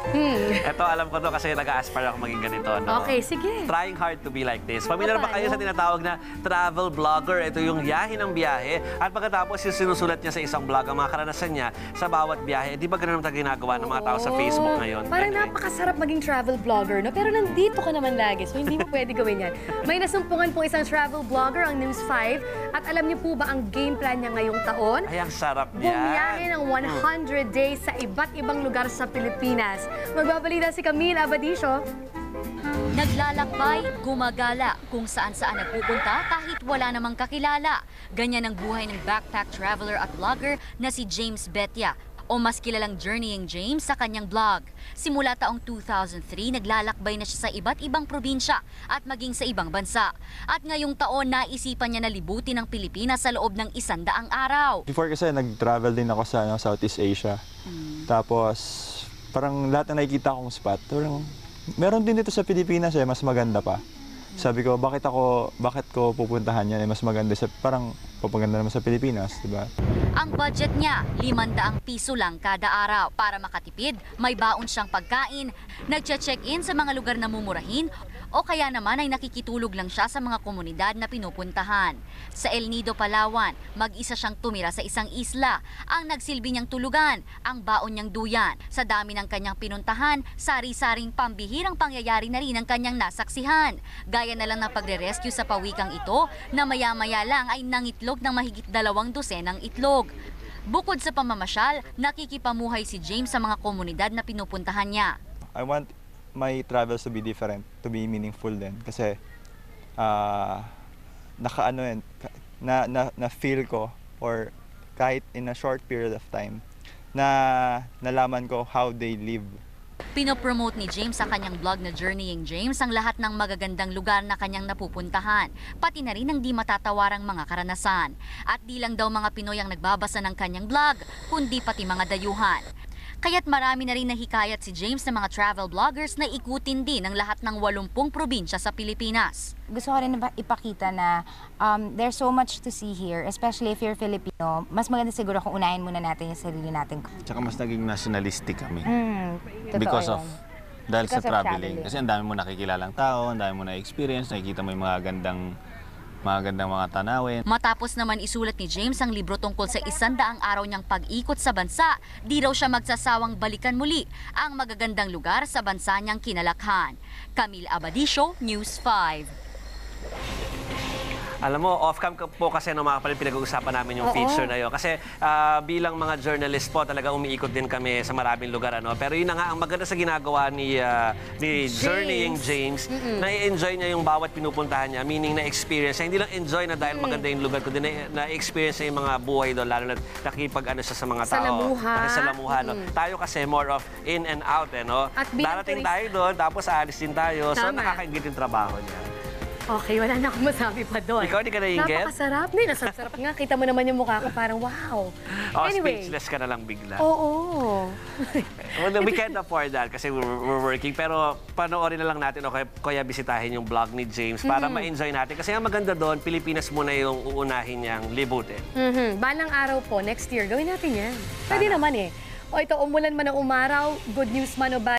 Ito, alam ko to kasi nag-aspire ako maging ganito. No? Okay, sige. Trying hard to be like this. Pamilyar ba kayo sa tinatawag na travel blogger? Ito yung yahin ng biyahe. At pagkatapos, yung sinusulat niya sa isang blog ang mga karanasan niya sa bawat biyahe. Di ba ganun ang ginagawa ng mga tao sa Facebook ngayon? Parang napakasarap maging travel blogger, no? Pero nandito ka naman lagi, so hindi mo pwede gawin yan. May nasumpungan po isang travel blogger, ang News 5. At alam niyo po ba ang game plan niya ngayong taon? Ay, ang sarap niya. Bumiyahe ng 100 days sa iba't ibang lugar sa Pilipinas. Magbabalita si Camille Abadisio. Naglalakbay, gumagala, kung saan-saan nagpupunta kahit wala namang kakilala. Ganyan ang buhay ng backpack traveler at vlogger na si James Betia, o mas kilalang Journeying James sa kanyang blog. Simula taong 2003, naglalakbay na siya sa iba't ibang probinsya at maging sa ibang bansa. At ngayong taon, naisipan niya na libutin ang Pilipinas sa loob ng 100 araw. Before kasi nag-travel din ako sa Southeast Asia. Tapos parang lahat na nakikita kong spot, meron din dito sa Pilipinas mas maganda pa. Sabi ko, bakit ko pupuntahan yan? Mas maganda parang papaganda naman sa Pilipinas, di ba? Ang budget niya, 500 piso lang kada araw. Para makatipid, may baon siyang pagkain, nagche-check-in sa mga lugar na mumurahin, o kaya naman ay nakikitulog lang siya sa mga komunidad na pinupuntahan. Sa El Nido, Palawan, mag-isa siyang tumira sa isang isla. Ang nagsilbi niyang tulugan, ang baon niyang duyan. Sa dami ng kanyang pinuntahan, sari-saring pambihirang pangyayari na rin ang kanyang nasaksihan. Gaya na lang ng pagre-rescue sa pawikang ito na maya-maya lang ay nangitlog ng mahigit 2 dosenang itlog. Bukod sa pamamasyal, nakikipamuhay si James sa mga komunidad na pinupuntahan niya. I want my travels to be different, to be meaningful din. Kasi na-feel ko, or kahit in a short period of time, na nalaman ko how they live. Pinopromote ni James sa kanyang blog na Journeying James ang lahat ng magagandang lugar na kanyang napupuntahan, pati na rin ang di matatawarang mga karanasan. At di lang daw mga Pinoy ang nagbabasa ng kanyang blog, kundi pati mga dayuhan. Kaya't marami na rin nahikayat si James ng mga travel bloggers na ikutin din ang lahat ng 80 probinsya sa Pilipinas. Gusto ko rin ipakita na there's so much to see here, especially if you're Filipino. Mas maganda siguro kung unahin muna natin yung sarili natin. Tsaka mas naging nationalistic kami. Because Dahil sa traveling. Kasi ang dami mo nakikilalang tao, ang dami mo na-experience, nakikita mo yung mga gandang mga tanawin. Matapos naman isulat ni James ang libro tungkol sa 100 araw niyang pag-ikot sa bansa, di raw siya magsasawang balikan muli ang magagandang lugar sa bansa niyang kinalakhan. Camille Abadisio, News 5. Alam mo, off-cam po kasi mga pinag-uusapan namin yung feature na yun. Kasi bilang mga journalist po, talaga umiikot din kami sa maraming lugar. Pero yun na nga, ang maganda sa ginagawa ni Journeying James, na-enjoy niya yung bawat pinupuntahan niya, meaning na-experience. Hindi lang enjoy na dahil maganda yung lugar, kundi na-experience niya yung mga buhay doon, lalo na nakipag-ano siya sa mga tao. Sa lamuha. Tayo kasi more of in and out. At darating tayo doon, tapos aalis din tayo. So nakakaingit yung trabaho niya. Okay, wala na akong masabi pa doon. Ikaw, di ka naiingit? Napakasarap. Nasasarap nga. Kita mo naman yung mukha ko, parang wow. Anyway. Speechless ka na lang bigla. Oo. Well, we can't afford that kasi we're working. Pero panoorin na lang natin o kaya bisitahin yung vlog ni James para ma-enjoy natin. Kasi ang maganda doon, Pilipinas muna yung uunahin niyang libutin. Balang araw po, next year, gawin natin yan. Pwede naman eh. O ito, umulan man o umaraw, good news man o bad